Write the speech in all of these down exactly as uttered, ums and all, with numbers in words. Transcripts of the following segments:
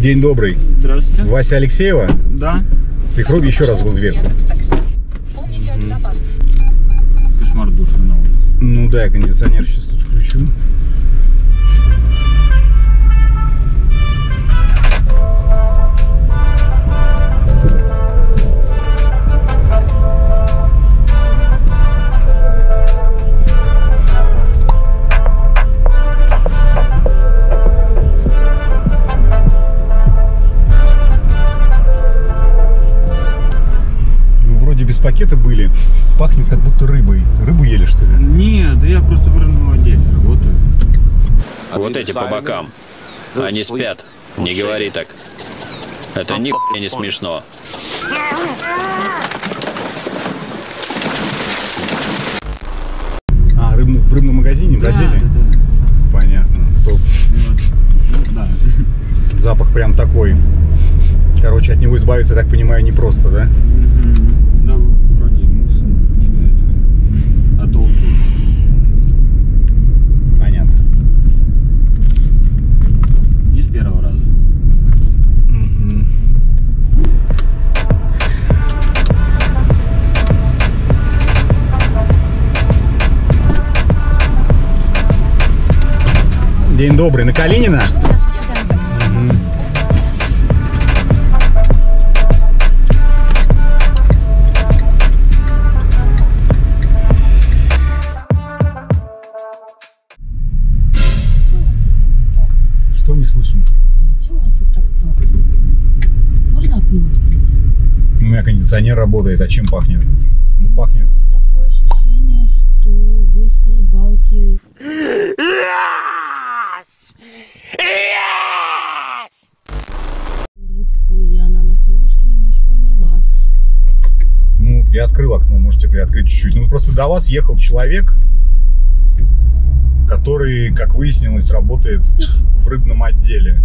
День добрый. Здравствуйте. Вася Алексеева? Да. Прикрой еще раз в дверь. Помните о безопасности. Кошмар душный на улице. Ну да, я кондиционер сейчас тут включу. Без пакета были. Пахнет как будто рыбой. Рыбу ели, что ли? Нет, да я просто в рыбном отделе работаю. Вот эти по бокам. Они спят. Не говори так. Это ни хуя не смешно. А, рыб... в рыбном магазине, в Да, отделе? да, да. Понятно. Топ. Ну, да. Запах прям такой. Короче, от него избавиться, я так понимаю, непросто, да? Угу. Да, вроде мусор, что это. А толку? Понятно. Не с первого раза. Угу. День добрый. На Калинина? Угу. Что не слышим? Почему у вас тут так пахнет? Можно окно открыть? У меня кондиционер работает, а чем пахнет? Ну, пахнет. Ну, такое ощущение, что вы с рыбалки... Рыбку, и она на солнышке немножко умерла. Ну, я открыл окно, можете приоткрыть чуть-чуть. Ну, просто до вас ехал человек, который, как выяснилось, работает в рыбном отделе.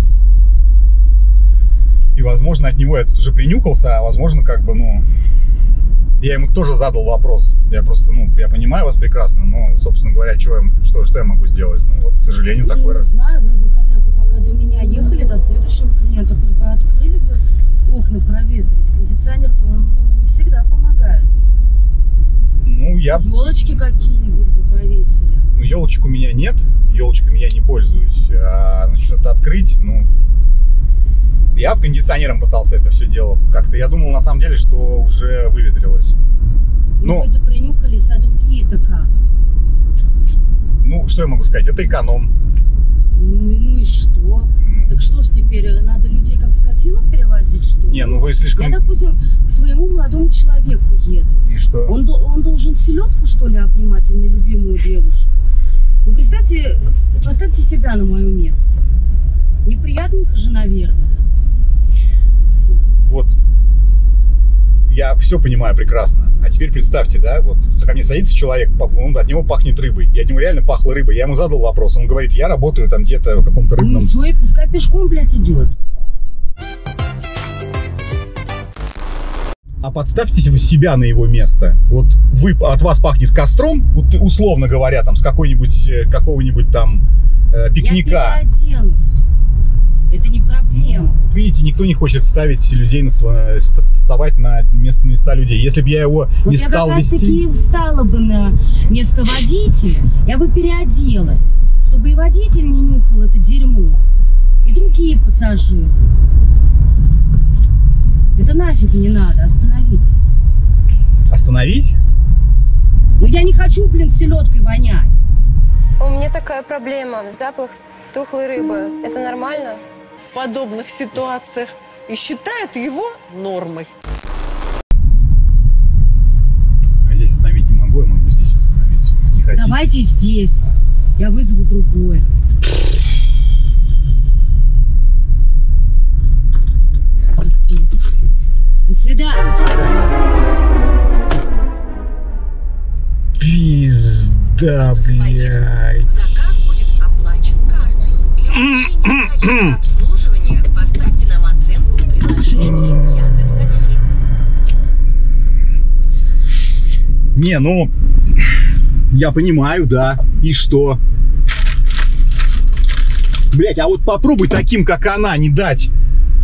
И, возможно, от него я тут уже принюхался, а, возможно, как бы, ну... Я ему тоже задал вопрос. Я просто, ну, я понимаю вас прекрасно, но, собственно говоря, что я, что, что я могу сделать? Ну, вот, к сожалению, Я такой не раз. знаю, вы бы хотя бы пока до меня ехали, до следующего клиента, хоть бы открыли бы окна, проветрить. Кондиционер-то он, ну, не всегда помогает. Ну, я... Елочки какие-нибудь бы повесили. Ну, елочек у меня нет, елочками я не пользуюсь. А что-то открыть, ну... Я кондиционером пытался это все дело как-то. Я думал, на самом деле, что уже выветрилось. Ну, вы-то принюхались, а другие-то как? Ну, что я могу сказать? Это эконом. Ну, и- ну и что? Mm. Так что ж теперь, надо людей как скотину перевозить, что ли? Не, ну вы слишком... Я, допустим, к своему молодому человеку еду. И что? Он, до- он должен селедку, что ли, обнимать, а не любимую девушку? Вы представьте, поставьте себя на мое место. Неприятненько же, наверное. Фу. Вот. Я все понимаю прекрасно. А теперь представьте, да, вот ко мне садится человек, он, от него пахнет рыбой. И от него реально пахло рыбой. Я ему задал вопрос, он говорит, я работаю там где-то в каком-то Ну рыбном... и все, и пускай пешком, блядь, идет. А подставьте вы себя на его место. Вот вы, от вас пахнет костром, вот условно говоря, там, с какой-нибудь, э, какого-нибудь там э, пикника. Я переоденусь. Это не проблема. Вот видите, никто не хочет ставить людей на сво- вставать на место, места людей. Если бы я его Вот не я стал как раз вести... таки встала бы на место водителя, я бы переоделась, чтобы и водитель не нюхал это дерьмо, и другие пассажиры. Это нафиг не надо, остановить. Остановить? Ну я не хочу, блин, селедкой вонять. У меня такая проблема. Запах тухлой рыбы. Это нормально? В подобных ситуациях и считает его нормой. А здесь остановить не могу, я могу здесь остановить. Не хотите? Давайте здесь. Я вызову другое. Капец. До свидания. Пизда, блядь. Заказ будет оплачен картой. Для улучшения качества обслуживания поставьте нам оценку в приложении Яндекс.Такси. Не, ну, я понимаю, да. И что? Блять, а вот попробуй таким, как она, не дать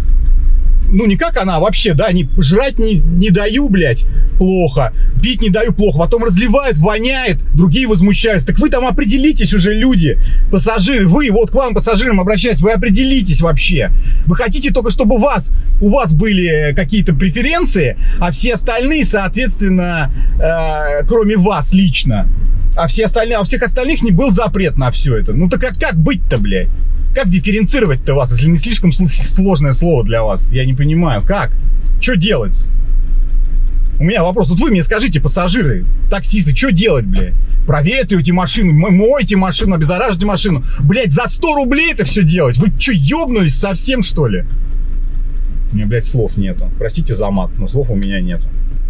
ну не как она, а вообще, да, не, жрать не, не даю, блядь, плохо, пить не даю плохо, потом разливают, воняет, другие возмущаются. Так вы там определитесь уже, люди, пассажиры, вы, вот к вам, пассажирам обращаюсь, вы определитесь вообще. Вы хотите только, чтобы вас, у вас были какие-то преференции, а все остальные, соответственно, э, кроме вас лично, а, все остальные, а у всех остальных не был запрет на все это. Ну так как, как быть-то, блядь? Как дифференцировать-то вас, если не слишком сложное слово для вас? Я не понимаю, как? Что делать? У меня вопрос. Вот вы мне скажите, пассажиры, таксисты, что делать, блядь? Проветривайте машину, мойте машину, обеззараживайте машину. Блядь, за сто рублей это все делать? Вы что, ёбнулись совсем, что ли? У меня, блядь, слов нету. Простите за мат, но слов у меня нету.